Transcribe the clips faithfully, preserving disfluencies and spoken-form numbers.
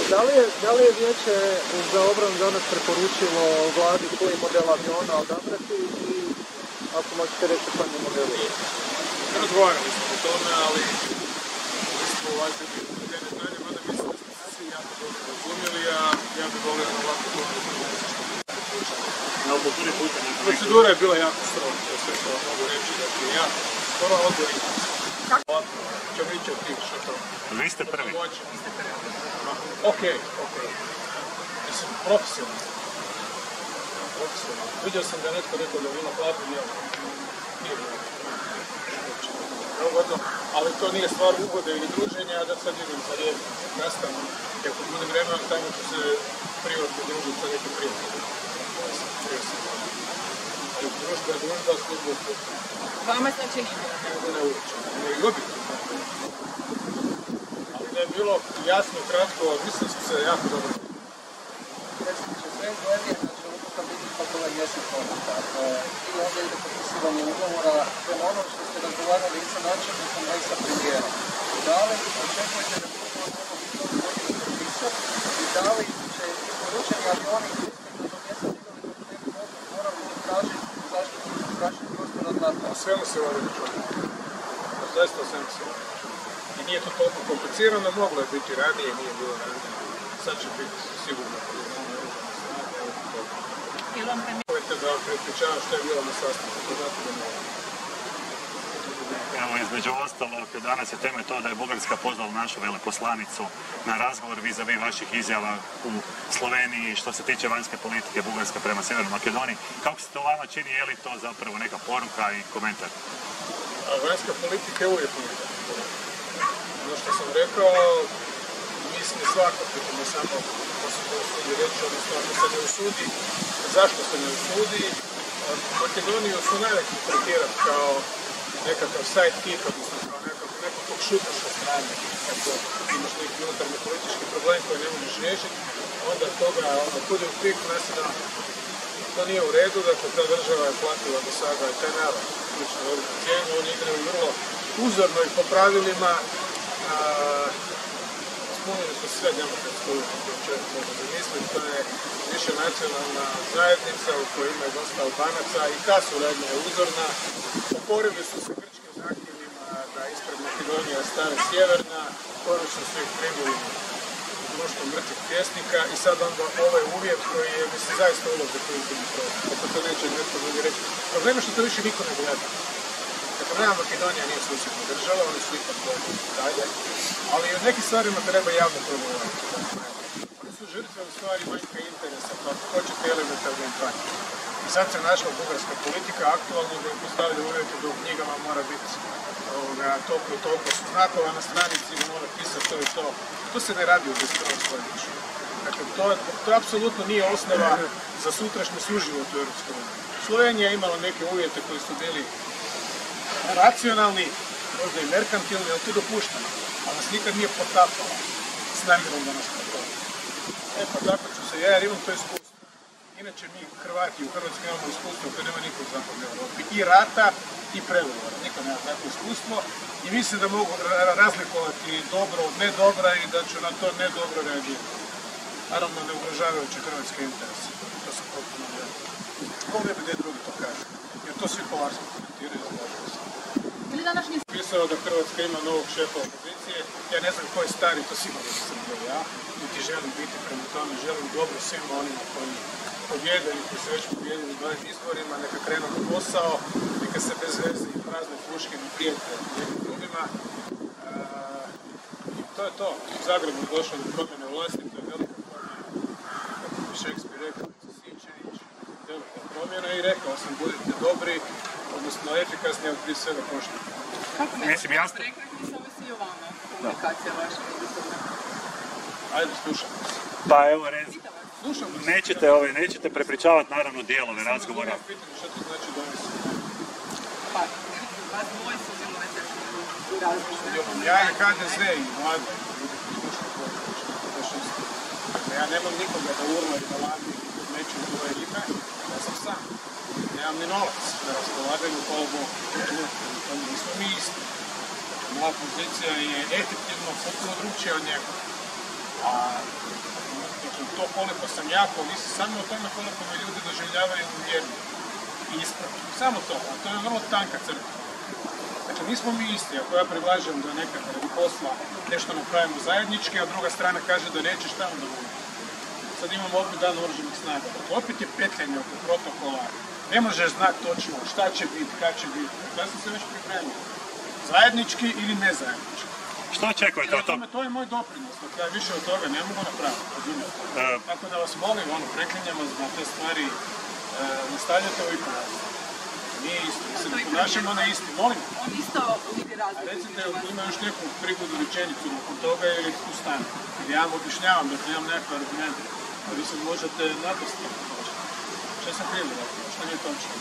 Da li je, da li je vijeće za obranu danas preporučilo vladi koji model aviona odabrati i ako možete reći o kojem modelu? Razgovarali smo o tome, ali mi smo ulazili u te detalje, mada mislim da smo svi jako dobro razumjeli, a ja bih volio na ovako dobro razumjeti što bi preporučali. Na obljetnici pitanja. Procedura je bila jako strog, to je sve što vam mogu reći, dakle ja skoro odbor imam. Ovako, ćemo ići od tih što to. Vi ste prvi. Okej, okej. Mislim, profesionalno. Profesionalno. Vidio sam da je netko rekao da ima hladno jelo. Nije bilo. Ali to nije stvar ugode ili druženja, a da sad idem za riječ nastavno. Ako bude vremena, tamo ću se privatno družiti sa nekim prijateljima. Ali društvo je dužba, služba je služba. Vama znači nije? Ne, ne ulično. Ne i objektivno. Ali da je bilo jasno, kratko, mislim da smo se jako dobro. Predsjedniče, sve izgledanje da će ukupan biti pakova mjesec odluka. I onda ide potpisivanje ugovora prema ono što ste razgovarali i sa načelnikom, a i sa premijerom. Da li očekujete da ugovor treba biti odgovoriti potpisat i da li će isporučeni avioni ispred do mjesec ili da ne bi morali tražiti zaštitu zračnog prostora od NATO? Svemu se vodi računa. Zaista svemu se vodi računa. I nije to toliko komplicirano, moglo je biti ranije, nije bilo ranije. Sad će biti sigurno podizmano održana snaga i to. Pojete da vam prepričavam što je bilo na sastanku, to znate da mogu. Evo, između ostalog, danas je teme to da je Bugarska pozvala našu veleposlanicu na razgovor vis-a-vis vaših izjava u Sloveniji što se tiče vanjske politike Bugarska prema Sjevernoj Makedoniji. Kako se to vama čini, je li to zapravo neka poruka i komentar? A vanjska politika je uvijek uvijek. Ono što sam rekao, mislim svako, pitamo samo ko se to usudi reći, odnosno ako se ne usudi, zašto se ne usudi. Makedoniju su najveći tretirati kao nekakav sidekick, odnosno kao nekakvog šuta sa strane. Ako imaš neki unutarnji politički problem koji ne možeš riješiti, onda toga, onda kude u prik nacionalno. To nije u redu, dakle ta država je platila do sada i taj narod ključno veliku cijenu, oni igraju vrlo uzorno i po pravilima. Ispunili su sve demokratske uvjete koje čovjek može zamisliti, to je više nacionalna zajednica u kojoj ima dosta Albanaca i ta suradnja je uzorna. Pokorili su se grčkim zahtjevima da ispred Makedonija stane sjeverna, konačno su ih primili društvo mrtvih pjesnika i sad onda ovaj uvjet koji je, mislim, zaista ulazak u izborni prostor. Ako to neće netko drugi reći. Problem je što to više niko ne gleda. Dakle, nema Makedonija nije susjedna država, oni su ipak dođe dalje, ali o nekim stvarima treba javno progovoriti. Oni su žrtve u stvari manjka interesa, pa ako hoćete elementarne empatije. I sad se našla bugarska politika aktualno da im postavlja uvjete da u knjigama mora biti toliko i toliko su znakova na stranici i mora pisati to i to. To se ne radi u dvadeset prvom stoljeću. Dakle, to, to apsolutno nije osnova za sutrašnji suživot u Europskoj uniji. Slovenija je imala neke uvjete koji su bili racionalni, možda i merkantilni, ali to je dopušteno. Ali nas nikad nije potapala s namjerom da nas potapala. E pa tako ću se ja, jer imam to iskustvo. Inače mi Hrvati u Hrvatskoj imamo iskustvo koje nema niko u zapadnoj Europi. I rata i pregovora. Niko nema takvo iskustvo. I mislim da mogu razlikovati dobro od nedobra i da ću na to nedobro reagirati. Naravno ne ugrožavajući hrvatske interese. To sam potpuno vjerujem. Ko ne bi gdje drugi to kaže. Jer to svi polarski komentiraju i zalažu se. Pisao da Hrvatska ima novog šefa opozicije. Ja ne znam ko je stari, to sigurno sam bio ja. Niti želim biti prema tome. Želim dobro svima onima koji pobjede ili koji se već pobjedili u dvajest izborima. Neka krenu na posao, neka se bez veze i prazne puške ne prijete nekim drugima. I to je to. U Zagrebu je došlo do promjene vlasti, to je velika promjena. Kako bi Shakespeare rekao, velika promjena i rekao sam budite dobri, odnosno efikasni, ali prije svega pošteni. Kako mislim, jasno? Prekretni sam vas i o vama, komunikacija vaša međusobna. Ajde, slušam. Pa evo, rez... Nećete, ove, nećete prepričavati naravno dijelove razgovora. Sam pitanje što to znači donesi. Pa, vas dvoje su djelujete u različite. Ja i H D Z i vlada i ljudi koji slušaju tvoje što dakle, ja nemam nikoga da urla i da ladi i da neću u tvoje ime, ja sam sam. Nemam ni novac da raspolaganju hvala Bogu. To nismo mi isti. Moja pozicija je efektivno potpuno drugčija od njega. A dakle, to koliko sam jako, ovisi samo o tome koliko me ljudi doživljavaju uvjerni i ispravno. Samo to, a to je vrlo tanka crta. Dakle, nismo mi isti, ako ja predlažem da nekad radi posla nešto napravimo zajednički, a druga strana kaže da neće, šta onda bude? Sad imamo opet dan oružanih snaga. Dakle, opet je petljanje oko protokola. Ne možeš znati točno šta će biti, kada će biti. Ja sam se već pripremio. Zajednički ili nezajednički. Što očekujete od toga? To je moj doprinos, dakle ja više od toga ne mogu napraviti, razumijete. Uh, Tako da vas molim, ono, preklinjam vas da te stvari uh, ne stavljate u iporaz. Nije isto, mi se ne ponašamo na isti, molim. On isto vidi razliku. A recite, ima još neku prigodu rečenicu nakon toga ili tu stane. Jer ja vam objašnjavam, dakle imam nekakve argumente, a vi se možete napasti. Što sam krivo rekao, što nije točno?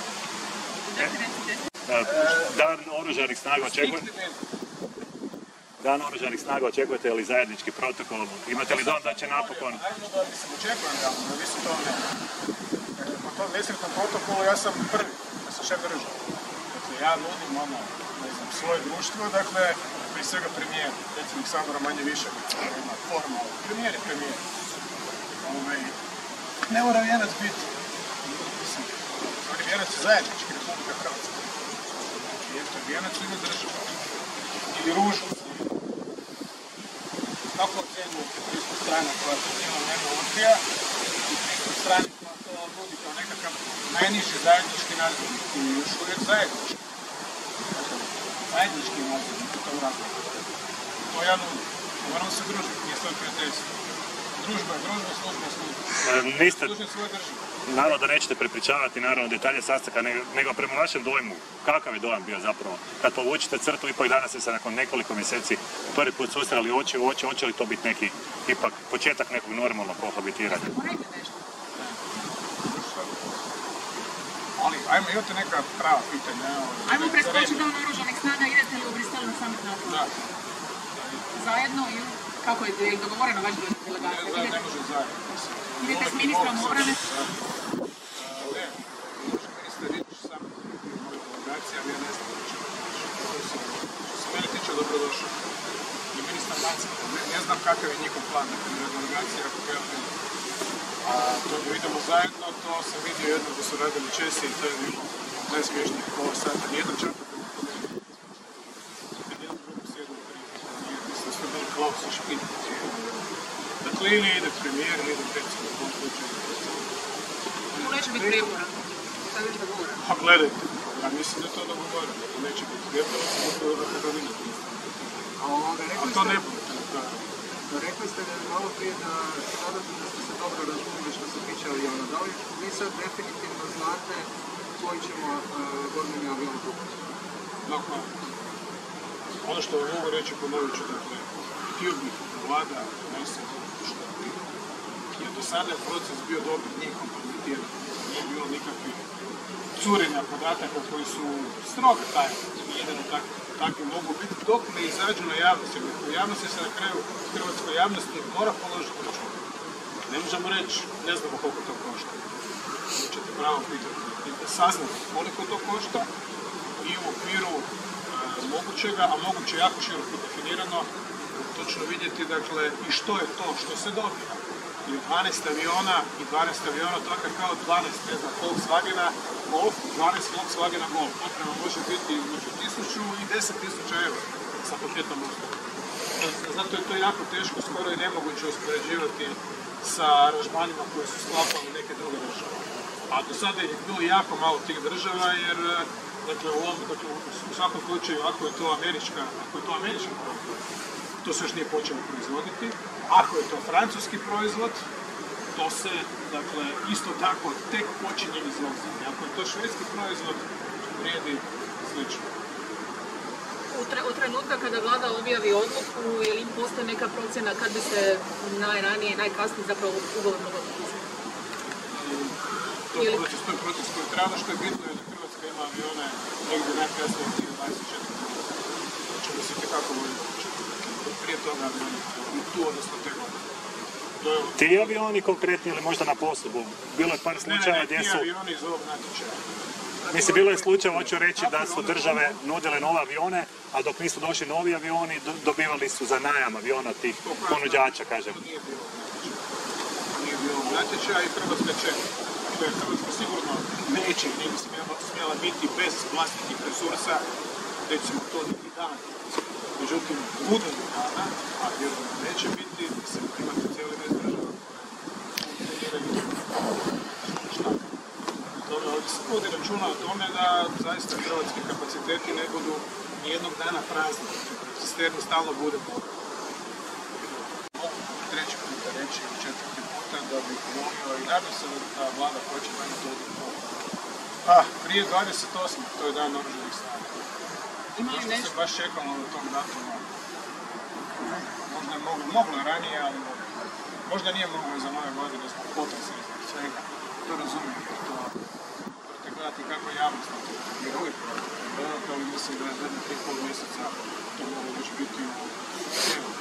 Dan oružanih snaga očekujete? Dan oružanih snaga očekujete li zajednički protokol? Imate li dom da će napokon? Naravno da mislim, očekujem da, da vi se to ne. Dakle, po tom nesretnom protokolu ja sam prvi, ja sam šef države. Dakle, ja nudim ono, ne znam, svoje društvo, dakle, prije svega premijer, predsjednik Sabora manje više, ima formalno. Premijer je premijer. Ove, ne mora vijenac biti, mislim, on je vijenac zajednički Republika Hrvatska. Jer to je vijenac u ime država. Ili ružu. Kako ocjenjujete tristo strana koja to cijelo vrijeme odbija i tristo strana koja to nudi kao nekakav najniži zajednički nazivnik i još uvijek zajednički. Dakle, zajednički nazivnik u tom razlogu. To ja nudim. Moramo se družiti, nije svoj prijateljstvo. Družba je družba, služba je služba. Niste... Služba svoje države. Naravno da nećete prepričavati naravno detalje sastanka, nego prema vašem dojmu, kakav je dojam bio zapravo? Kad povučite crtu, ipak danas ste se nakon nekoliko mjeseci prvi put susreli oči u oči, hoće li to biti neki, ipak, početak nekog normalnog kohabitiranja? Ali, ajmo, imate neka prava pitanja. Ajmo preskočiti dan oružanih snaga, idete li u Briselu na summit Nakon? Da. Zajedno i kako je, je li dogovoreno vaš delegacija? Ne, ne može zajedno. Idete s ministrom obrane? Ne, ministar Ribić sam u mojoj delegaciji, ali ja ne znam da će što se mene tiče dobrodošao. I ministar Nakon, ne, ne znam kakav je njihov plan, dakle je delegacija ako ga ja vidim. A to da idemo zajedno, to sam vidio jednom da su radili Česi i to je bilo najsmiješnijih pola sata. Nijedan čapak da mi to ne vidim. Kad jedan drugom sjednu prije, mislim da smo bili Klaus i Špit. Dakle, ili ide premijer, ili ide predsjednik, u ovom slučaju. To neće biti prijepora. To je već dogovoreno. Pa gledajte, ja mislim da je to dogovoreno, da neće biti prijepora, samo to da kada vi ne bude. A to ne bude. Rekli ste malo prije da nadate da ste se dobro razumili što se tiče aviona. Da li vi sad definitivno znate koji ćemo borbeni avion kupiti? Dakle, ono što vam mogu reći, ponovit ću, dakle, htio bih da vlada donese što je bilo. Jer do sada je proces bio dobar, nije kompromitiran, nije bilo nikakvih curenja podataka koji su strogo tajni, jedino takvi, takvi mogu biti, dok ne izađu na javnost, jer u javnosti se na kraju hrvatskoj javnosti mora položiti račun. Ne možemo reći, ne znamo koliko to košta. Vi ćete pravo pitati i da saznate koliko to košta i u okviru e, mogućega, a moguće jako široko definirano, točno vidjeti, dakle, i što je to što se dobija. I dvanaest aviona i dvanaest aviona, to je kao dvanaest, ne znam, Volkswagena Golf, dvanaest Volkswagena Golf. Oprema može biti između tisuću i deset tisuća eura sa paketom usluga. Zato je to jako teško, skoro i nemoguće uspoređivati sa aranžmanima koje su sklapali neke druge države. A do sada je bilo jako malo tih država jer, dakle, u, ovom, dakle, u svakom slučaju, ako je to američka, ako je to američki proizvod, to se još nije počelo proizvoditi. Ako je to francuski proizvod, to se, dakle, isto tako tek počinje izvoziti. Ako je to švedski proizvod, vrijedi slično. U, tre, u trenutka kada vlada objavi odluku, je li im postoji neka procjena kad bi se najranije, najkasnije zapravo ugovor mogao potpisati? To je proces, to je proces koji treba, što je bitno je da Hrvatska ima avione negdje najkasnije od dvadeset četiri godina. Znači da se itekako voli početi. Prije toga avioni, tu odnosno te godine. Ti avioni konkretni ili možda na poslugu? Bilo je par slučaja gdje su... Ne, ne, ti avioni iz ovog natječaja. Mislim, bilo je slučaj, hoću reći, da su države nudile nove avione, a dok nisu došli novi avioni, dobivali su za najam aviona tih ponuđača, kažem. Nije bilo natječaja i Hrvatska će, dakle, Hrvatska sigurno neće, ne bi smjela biti bez vlastitih resursa, recimo to niti dan. Međutim, bude li dana, a vjerujem da neće biti, mislim, imate cijeli niz država koje funkcioniraju šta. Dobro, ovdje se vodi računa o tome da zaista hrvatski kapaciteti ne budu nijednog dana prazni, cisterni stalno bude puna. Mogu treći puta reći ili četvrti puta da bih molio i nadam se da ta vlada hoće meni to odgovoriti. A, prije dvadeset osmog to je dan oružanih snaga. Možda se baš čekalo na tom datuma. Možda je moglo, moglo ranije, ali možda nije moglo za moje godine zbog potresa i zbog svega. To razumijem, jer to morate gledati kako javnost na to reagira uvijek. Ali mislim da je zadnje tri pol mjeseca to moglo već biti u